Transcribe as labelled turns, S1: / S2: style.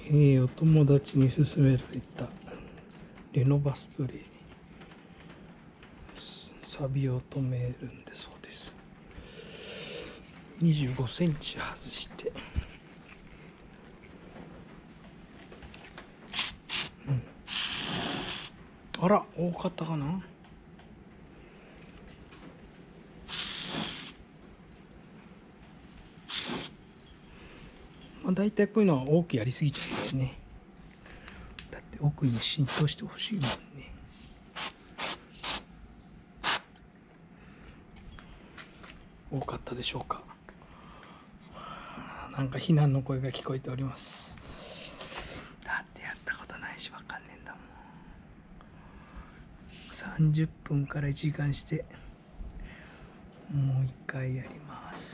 S1: お友達に勧められたレノバスプレー、錆びを止めるんでそうです。25センチ外して、あら多かったかな。だいたいこういうのは多くやりすぎちゃうんですね。だって奥に浸透してほしいもんね。多かったでしょうか。なんか非難の声が聞こえております。だってやったことないしわかんねえんだもん。30分から1時間してもう一回やります。